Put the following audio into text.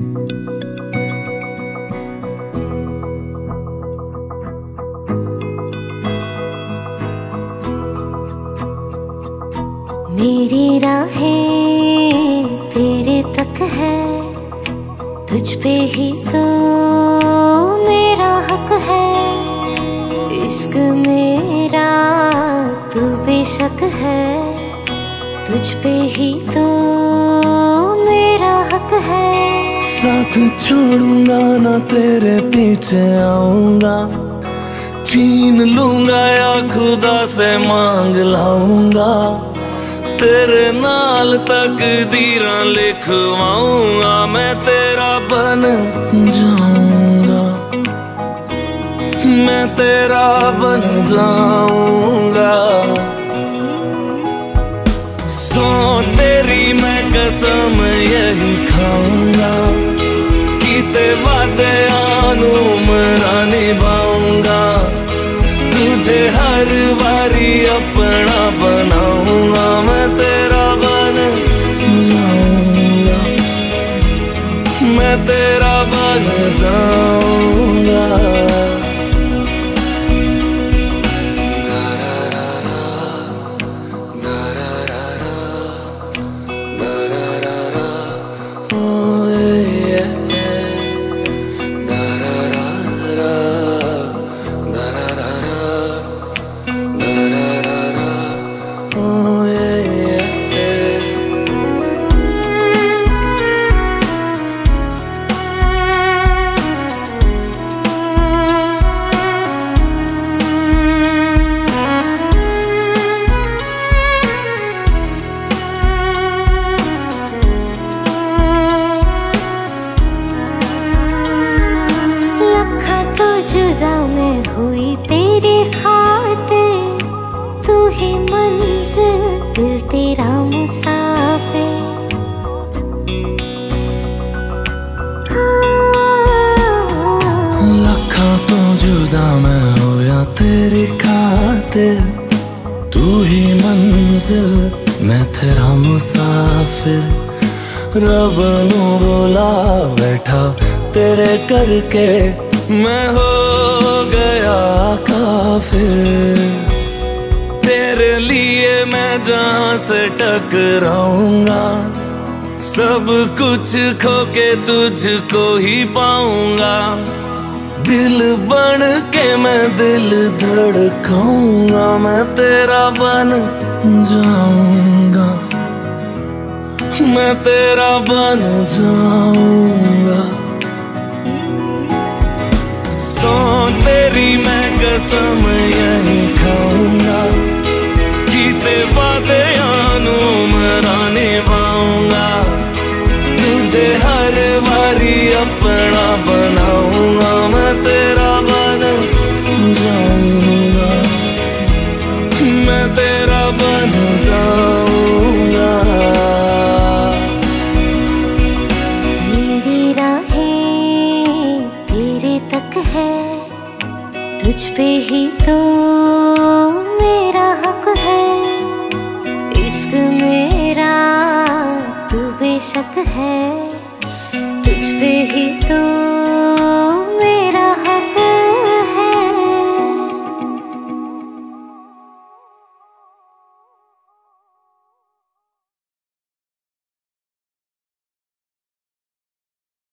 मेरी राहें तेरे तक है, तुझ पे ही तो मेरा हक है। इश्क मेरा तू बेशक है, तुझ पे ही तो मेरा हक है। साथ छोड़ूंगा ना तेरे पीछे आऊंगा, छीन लूंगा या खुदा से मांग लाऊंगा। तेरे नाल तकदीरां लिखवाऊंगा, मैं तेरा बन जाऊंगा, मैं तेरा बन जाऊंगा। सो तेरी मैं कसम यही खाऊंगा, कीते वादे आनू मरा निभाऊंगा। तुझे हर बारी अपना बनाऊंगा, मैं तेरा बन जाऊंगा, मैं तेरा बन जाऊंगा। जुदा मैं हुई तेरे खातिर, तू ही मंजिल दिल तेरा मुसाफिर। लखां तो जुदा मैं होया तेरी खातिर, तू ही मंजिल मैं तेरा मुसाफिर। रब नू बोला बैठा तेरे करके, मैं हो गया काफिर। तेरे लिए मैं जहां से टकराऊंगा, सब कुछ खो के तुझको ही पाऊंगा। दिल बन के मैं दिल धड़काऊंगा, मैं तेरा बन जाऊंगा, मैं तेरा बन जाऊंगा। सो तेरी मैं कसम यही खाऊंगा, कीते वादे आनू मरा निभाऊंगा। तुझे हर बारी अपना बनाऊंगा, मैं तेरा बन जाऊंगा, मैं तेरा बन जाऊंगा। मेरी राहें तेरे तक है, तुझ पे ही तो मेरा हक है। इश्क मेरा तू बेशक है, तुझ पे ही तो